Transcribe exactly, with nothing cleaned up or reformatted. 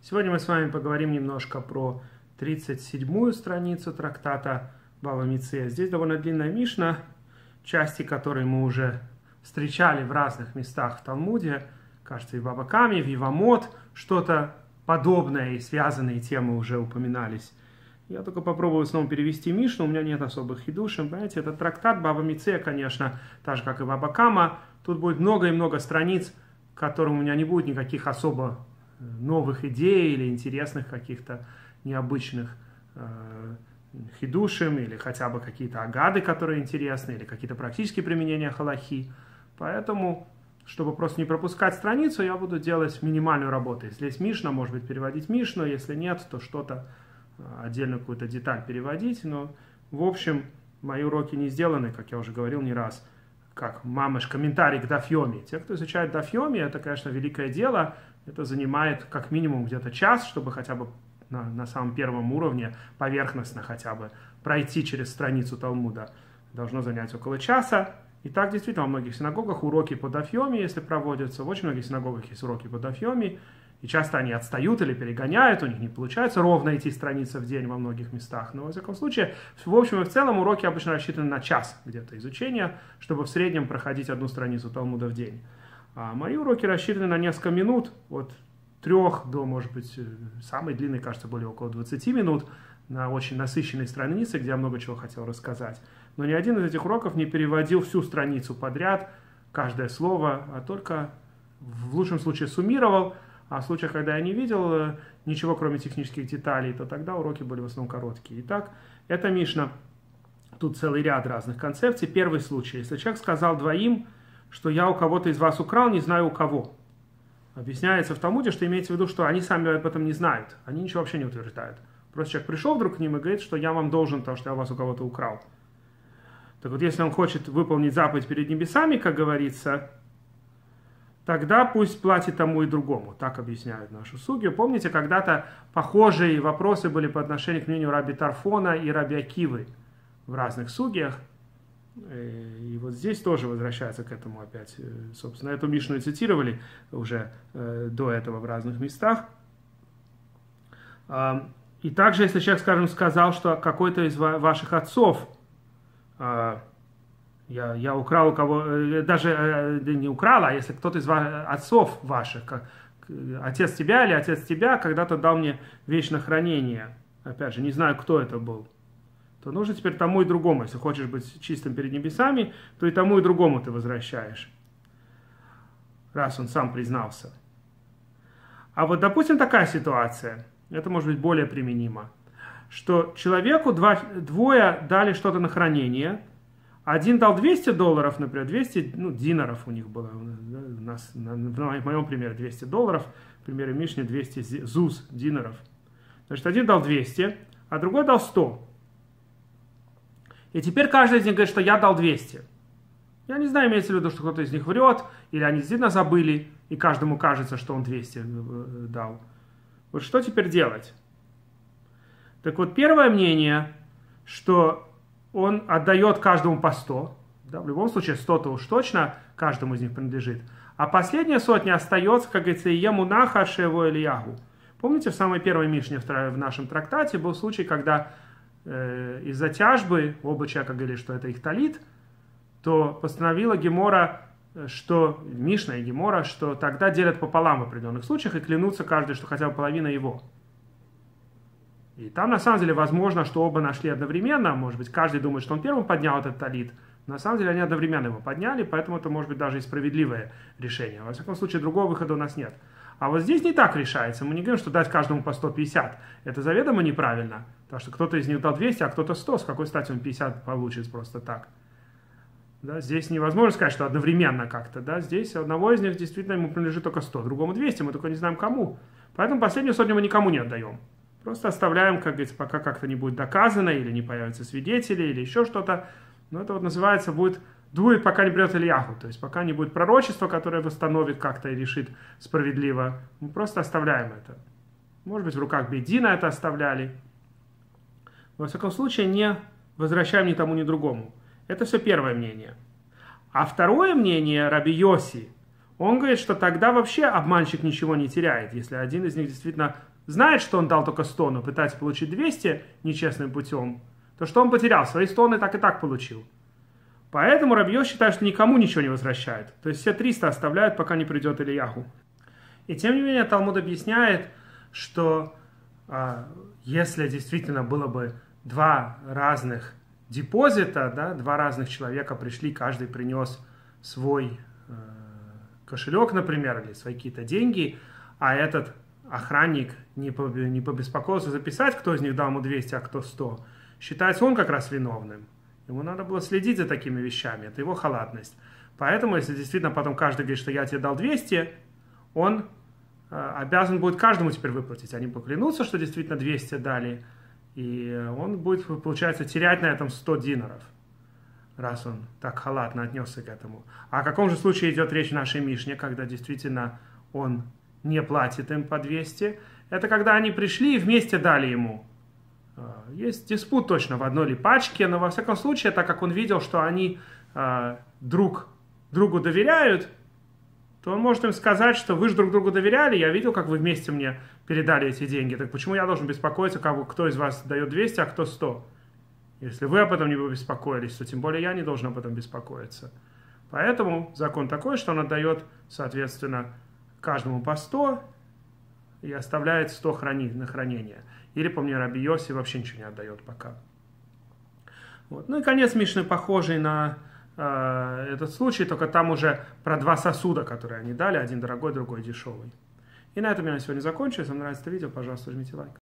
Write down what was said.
Сегодня мы с вами поговорим немножко про тридцать седьмую страницу трактата Бава Меция. Здесь довольно длинная Мишна, части которой мы уже встречали в разных местах в Талмуде, кажется, и в Бава Каме, в Евамот, что-то подобное и связанные темы уже упоминались. Я только попробую снова перевести Мишну, у меня нет особых хидушим. Понимаете, этот трактат Бава Меция, конечно, так же, как и Бава Кама, тут будет много и много страниц, в которых у меня не будет никаких особо новых идей или интересных каких-то необычных э, хидушим, или хотя бы какие-то агады, которые интересны, или какие-то практические применения халахи. Поэтому, чтобы просто не пропускать страницу, я буду делать минимальную работу. Если есть Мишна, может быть, переводить Мишну, если нет, то что-то, отдельно какую-то деталь переводить. Но, в общем, мои уроки не сделаны, как я уже говорил не раз, как мамыш, комментарий к Дафьоми. Те, кто изучает Дафьоми, это, конечно, великое дело. Это занимает как минимум где-то час, чтобы хотя бы на, на самом первом уровне, поверхностно хотя бы, пройти через страницу Талмуда. Должно занять около часа. И так действительно во многих синагогах уроки по Дафьоми, если проводятся, в очень многих синагогах есть уроки по Дафьоми. И часто они отстают или перегоняют, у них не получается ровно идти страница в день во многих местах. Но, во всяком случае, в общем и в целом уроки обычно рассчитаны на час где-то изучения, чтобы в среднем проходить одну страницу Талмуда в день. А мои уроки рассчитаны на несколько минут, от трех до, может быть, самый длинный, кажется, более около двадцати минут, на очень насыщенной странице, где я много чего хотел рассказать. Но ни один из этих уроков не переводил всю страницу подряд, каждое слово, а только в лучшем случае суммировал. А в случаях, когда я не видел ничего, кроме технических деталей, то тогда уроки были в основном короткие. Итак, это Мишна. Тут целый ряд разных концепций. Первый случай. Если человек сказал двоим, что я у кого-то из вас украл, не знаю у кого. Объясняется в Талмуде, что имеется в виду, что они сами об этом не знают. Они ничего вообще не утверждают. Просто человек пришел вдруг к ним и говорит, что я вам должен то, что я у вас у кого-то украл. Так вот, если он хочет выполнить заповедь перед небесами, как говорится, тогда пусть платит тому и другому. Так объясняют нашу сугью. Помните, когда-то похожие вопросы были по отношению к мнению Раби Тарфона и Раби Акивы в разных сугиях. И вот здесь тоже возвращается к этому опять. Собственно, эту Мишну и цитировали уже до этого в разных местах. И также, если человек, скажем, сказал, что какой-то из ваших отцов, я, я украл у кого, даже не украл, а если кто-то из отцов ваших, как, отец тебя или отец тебя, когда-то дал мне вещь на хранение, опять же, не знаю, кто это был, то нужно теперь тому и другому. Если хочешь быть чистым перед небесами, то и тому и другому ты возвращаешь, раз он сам признался. А вот, допустим, такая ситуация, это может быть более применимо, что человеку два, двое дали что-то на хранение, один дал двести долларов, например, двести ну, динаров у них было, у нас, в моем примере двести долларов, в примере Мишни двести зуз, динаров. Значит, один дал двести, а другой дал сто. И теперь каждый из них говорит, что я дал двести. Я не знаю, имеется в виду, что кто-то из них врет, или они действительно забыли, и каждому кажется, что он двести дал. Вот что теперь делать? Так вот, первое мнение, что он отдает каждому по сто. Да, в любом случае, сто-то уж точно каждому из них принадлежит. А последняя сотня остается, как говорится, ему наха шево Ильягу. Помните, в самой первой Мишне в нашем трактате был случай, когда из-за тяжбы оба человека говорили, что это их талит, то постановила Гемора, что Мишна и Гемора, что тогда делят пополам в определенных случаях и клянутся каждый, что хотя бы половина его. И там на самом деле возможно, что оба нашли одновременно, может быть, каждый думает, что он первым поднял этот талит, но на самом деле они одновременно его подняли, поэтому это может быть даже и справедливое решение. Во всяком случае, другого выхода у нас нет. А вот здесь не так решается. Мы не говорим, что дать каждому по сто пятьдесят. Это заведомо неправильно. Потому что кто-то из них дал двести, а кто-то сто. С какой стати он пятьдесят получит просто так? Да, здесь невозможно сказать, что одновременно как-то. Да? Здесь одного из них действительно ему принадлежит только сто, другому двести. Мы только не знаем кому. Поэтому последнюю сотню мы никому не отдаем. Просто оставляем, как говорится, пока как-то не будет доказано, или не появятся свидетели, или еще что-то. Но это вот называется будет... Дует, пока не придет Ильяху, то есть пока не будет пророчества, которое восстановит как-то и решит справедливо. Мы просто оставляем это. Может быть, в руках Бейдина это оставляли. Во всяком случае, не возвращаем ни тому, ни другому. Это все первое мнение. А второе мнение Раби Йоси, он говорит, что тогда вообще обманщик ничего не теряет. Если один из них действительно знает, что он дал только сто, но пытается получить двести нечестным путем, то что он потерял? Свои сто он и так и так получил. Поэтому Раби Йоси считает, что никому ничего не возвращает. То есть все триста оставляют, пока не придет Ильяху. И тем не менее Талмуд объясняет, что а, если действительно было бы два разных депозита, да, два разных человека пришли, каждый принес свой э, кошелек, например, или свои какие-то деньги, а этот охранник не, по, не побеспокоился записать, кто из них дал ему двести, а кто сто, считается он как раз виновным. Ему надо было следить за такими вещами, это его халатность. Поэтому, если действительно потом каждый говорит, что я тебе дал двести, он э, обязан будет каждому теперь выплатить. Они поклянутся, что действительно двести дали, и он будет, получается, терять на этом сто динаров, раз он так халатно отнесся к этому. А о каком же случае идет речь в нашей Мишне, когда действительно он не платит им по двести? Это когда они пришли и вместе дали ему. Есть диспут точно в одной ли пачке, но во всяком случае, так как он видел, что они э, друг другу доверяют, то он может им сказать, что вы же друг другу доверяли, я видел, как вы вместе мне передали эти деньги, так почему я должен беспокоиться, как, кто из вас дает двести, а кто сто? Если вы об этом не беспокоились, то тем более я не должен об этом беспокоиться. Поэтому закон такой, что он отдает, соответственно, каждому по сто и оставляет сто храни, на хранение. Или, по мнению Раби Йоси, вообще ничего не отдает пока. Вот. Ну и конец Мишны похожий на э, этот случай, только там уже про два сосуда, которые они дали, один дорогой, другой дешевый. И на этом я на сегодня закончу. Если вам нравится это видео, пожалуйста, жмите лайк.